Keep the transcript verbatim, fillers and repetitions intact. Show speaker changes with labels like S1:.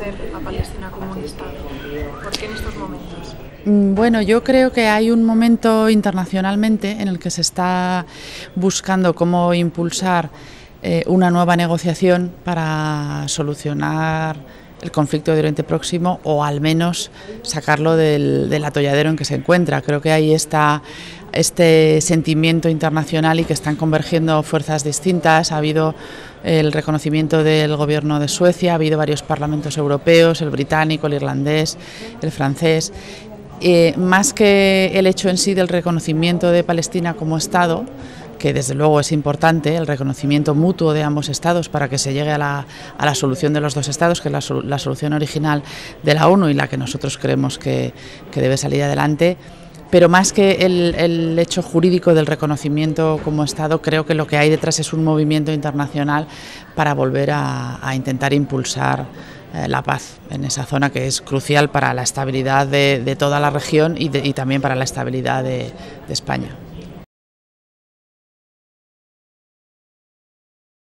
S1: reconocer a Palestina como un Estado? ¿Por qué en estos momentos?
S2: Bueno, yo creo que hay un momento internacionalmente en el que se está buscando cómo impulsar eh, una nueva negociación para solucionar el conflicto de Oriente Próximo, o al menos sacarlo del, del atolladero en que se encuentra. Creo que ahí está este sentimiento internacional y que están convergiendo fuerzas distintas. Ha habido el reconocimiento del gobierno de Suecia, ha habido varios parlamentos europeos, el británico, el irlandés, el francés. Eh, más que el hecho en sí del reconocimiento de Palestina como Estado, que desde luego es importante, el reconocimiento mutuo de ambos estados para que se llegue a la, a la solución de los dos estados, que es la, la solución original de la ONU y la que nosotros creemos que, que debe salir adelante. Pero más que el, el hecho jurídico del reconocimiento como Estado, creo que lo que hay detrás es un movimiento internacional para volver a, a intentar impulsar eh, la paz en esa zona, que es crucial para la estabilidad de, de toda la región y, de, y también para la estabilidad de, de España.